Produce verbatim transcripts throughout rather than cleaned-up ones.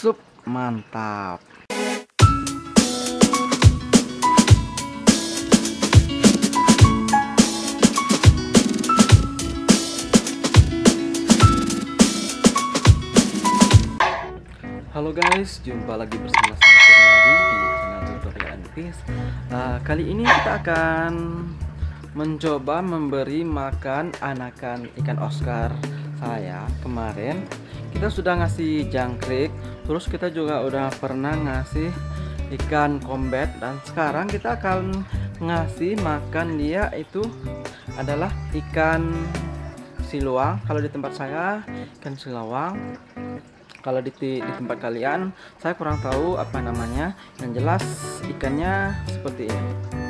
Sup, mantap. Halo guys, jumpa lagi bersama saya Kurniadi di channel Tutorial and Fish. Uh, kali ini kita akan mencoba memberi makan anakan ikan Oscar saya. Kemarin kita sudah ngasih jangkrik, terus kita juga udah pernah ngasih ikan kombet, dan sekarang kita akan ngasih makan dia itu adalah ikan siluang. Kalau di tempat saya ikan silawang, kalau di, di tempat kalian saya kurang tahu apa namanya. Yang jelas ikannya seperti ini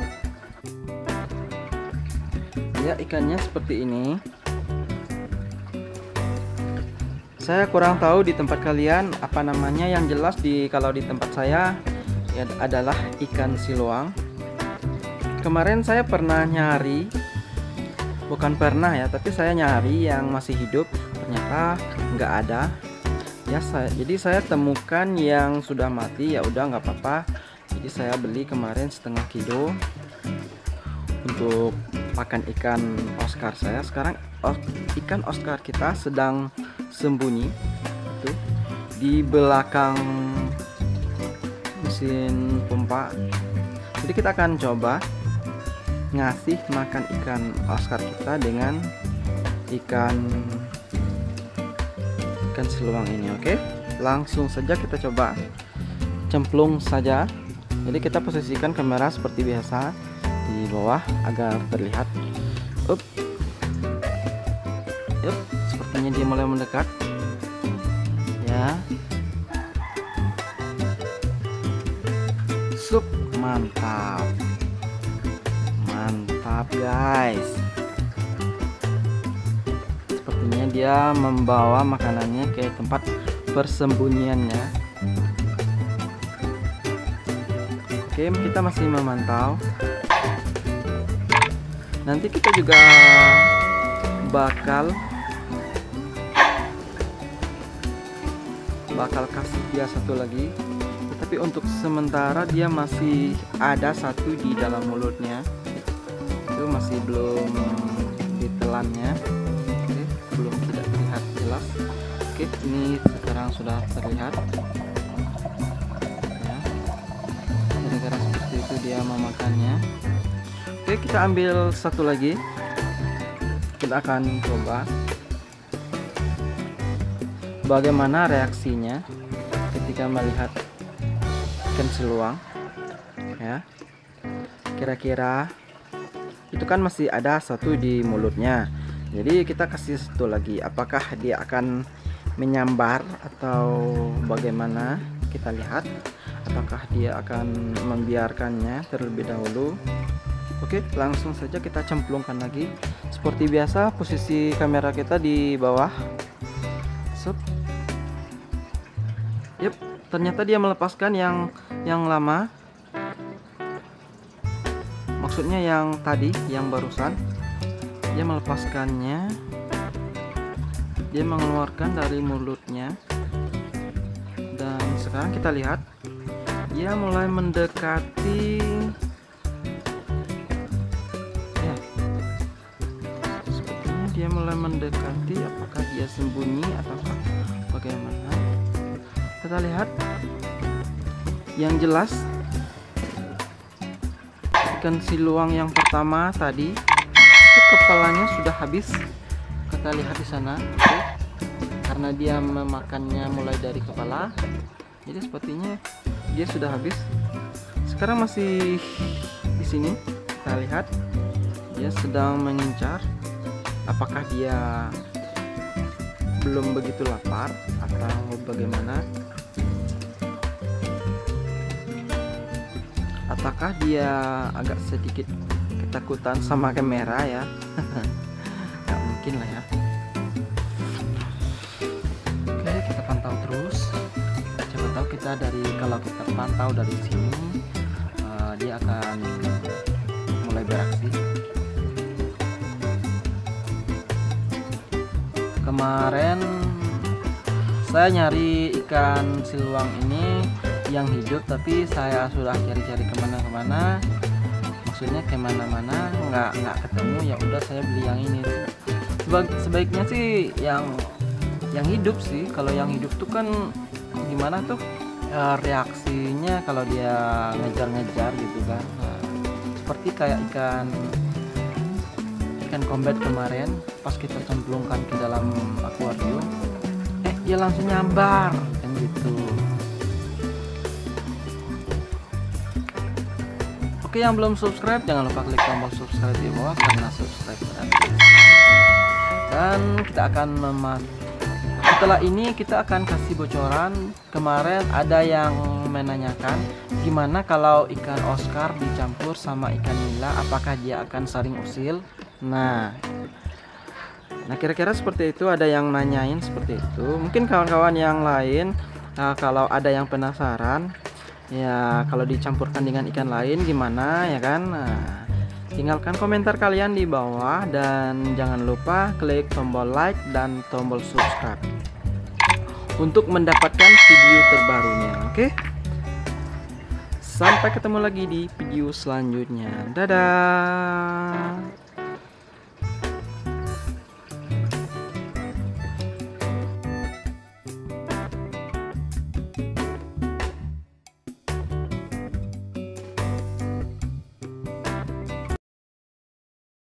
ya, ikannya seperti ini. Saya kurang tahu di tempat kalian apa namanya. Yang jelas di kalau di tempat saya ya, adalah ikan siluang. Kemarin saya pernah nyari, bukan pernah ya, tapi saya nyari yang masih hidup, ternyata nggak ada. Ya, saya, jadi saya temukan yang sudah mati. Ya udah, nggak apa-apa. Jadi saya beli kemarin setengah kilo untuk pakan ikan Oscar saya. Sekarang oh, ikan Oscar kita sedang sembunyi itu di belakang mesin pompa. Jadi kita akan coba ngasih makan ikan Oscar kita dengan ikan ikan siluang ini. Oke, langsung saja kita coba cemplung saja. Jadi kita posisikan kamera seperti biasa di bawah agar terlihat. Up, up, sepertinya dia mulai mendekat. Ya, sup, mantap, mantap guys. Sepertinya dia membawa makanannya ke tempat persembunyiannya. Oke, kita masih memantau. Nanti kita juga bakal bakal kasih dia satu lagi, tetapi untuk sementara dia masih ada satu di dalam mulutnya. Itu masih belum ditelannya. Belum tidak terlihat jelas. Oke, ini sekarang sudah terlihat ya. Gara-gara seperti itu dia memakannya. Oke, kita ambil satu lagi. Kita akan coba bagaimana reaksinya ketika melihat ikan siluang ya. Kira-kira itu kan masih ada satu di mulutnya. Jadi kita kasih satu lagi, apakah dia akan menyambar atau bagaimana, kita lihat. Ataukah dia akan membiarkannya terlebih dahulu. Oke, langsung saja kita cemplungkan lagi. Seperti biasa, posisi kamera kita di bawah. Sup. Yep, ternyata dia melepaskan yang yang lama. Maksudnya yang tadi, yang barusan. Dia melepaskannya, dia mengeluarkan dari mulutnya, dan sekarang kita lihat dia mulai mendekati ya, sepertinya dia mulai mendekati. Apakah dia sembunyi atau bagaimana, kita lihat. Yang jelas ikan siluang yang pertama tadi kepalanya sudah habis, kita lihat di sana. Oke. Karena dia memakannya mulai dari kepala, jadi sepertinya dia sudah habis. Sekarang masih di sini, kita lihat dia sedang mengincar. Apakah dia belum begitu lapar atau bagaimana, ataukah dia agak sedikit ketakutan sama kamera ya. Gak mungkin lah ya. Oke, kita pantau terus. Coba tahu kita dari kalau kita pantau dari sini, uh, dia akan mulai beraksi. Kemarin saya nyari ikan siluang ini yang hidup, tapi saya sudah cari-cari kemana-kemana, maksudnya kemana-mana nggak nggak ketemu. Ya udah saya beli yang ini. Sebaiknya sih yang yang hidup sih. Kalau yang hidup tuh kan gimana tuh e, reaksinya kalau dia ngejar-ngejar gitu kan. Nah, seperti kayak ikan ikan combat kemarin pas kita cemplungkan ke dalam akuarium, eh dia langsung nyambar kan gitu. Oke, yang belum subscribe jangan lupa klik tombol subscribe di bawah karena subscribe gratis. Dan kita akan memas setelah ini kita akan kasih bocoran. Kemarin ada yang menanyakan gimana kalau ikan Oscar dicampur sama ikan nila, apakah dia akan saling usil. Nah nah kira-kira seperti itu, ada yang nanyain seperti itu. Mungkin kawan-kawan yang lain uh, kalau ada yang penasaran ya, kalau dicampurkan dengan ikan lain gimana ya kan. Nah, tinggalkan komentar kalian di bawah dan jangan lupa klik tombol like dan tombol subscribe untuk mendapatkan video terbarunya. Oke, sampai ketemu lagi di video selanjutnya. Dadah.